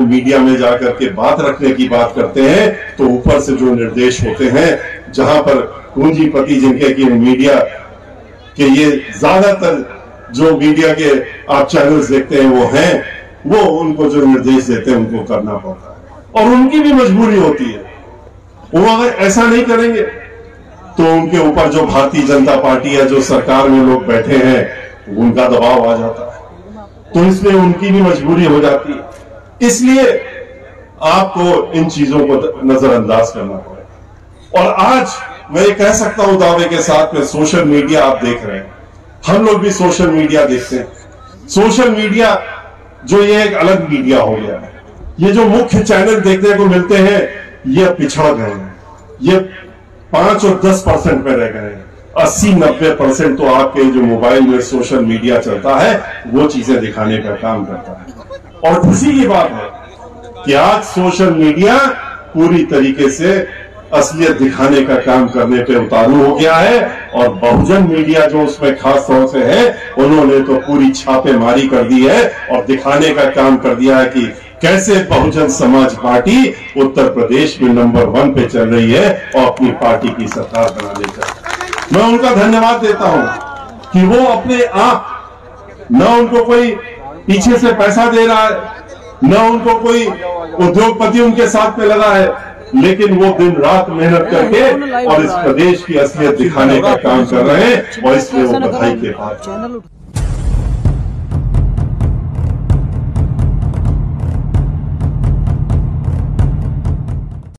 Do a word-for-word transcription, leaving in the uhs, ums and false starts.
Media में जाकर के बात रखने की बात करते हैं तो ऊपर से जो निर्देश होते हैं, जहां पर पूंजीपति जिनके की मीडिया के ये ज्यादातर जो मीडिया के आप चैनल्स देखते हैं वो हैं, वो उनको जो निर्देश देते हैं उनको करना पड़ता है और उनकी भी मजबूरी होती है। वो अगर ऐसा नहीं करेंगे तो उनके ऊपर जो भारतीय जनता पार्टी है, जो सरकार में लोग बैठे हैं, उनका दबाव आ जाता है, तो इसमें उनकी भी मजबूरी हो जाती है। इसलिए आपको इन चीजों को नजरअंदाज करना पड़ेगा। और आज मैं ये कह सकता हूं दावे के साथ में, सोशल मीडिया आप देख रहे हैं, हम लोग भी सोशल मीडिया देखते हैं। सोशल मीडिया जो ये एक अलग मीडिया हो गया है, ये जो मुख्य चैनल देखने को मिलते हैं ये पिछड़ गए हैं, ये पांच और दस परसेंट पे रह गए हैं। अस्सी नब्बे परसेंट तो आपके जो मोबाइल में सोशल मीडिया चलता है वो चीजें दिखाने का काम करता है। और खुशी की बात है कि आज सोशल मीडिया पूरी तरीके से असलियत दिखाने का काम करने पे उतारू हो गया है। और बहुजन मीडिया जो उसमें खास तौर से है, उन्होंने तो पूरी छापेमारी कर दी है और दिखाने का काम कर दिया है कि कैसे बहुजन समाज पार्टी उत्तर प्रदेश में नंबर वन पे चल रही है और अपनी पार्टी की सरकार बनाने का। मैं उनका धन्यवाद देता हूं कि वो अपने आप, न उनको कोई पीछे से पैसा दे रहा है, न उनको कोई उद्योगपति उनके साथ में लगा है, लेकिन वो दिन रात मेहनत करके और इस प्रदेश की असलियत दिखाने का काम कर रहे हैं और इसलिए वो बधाई के पात्र।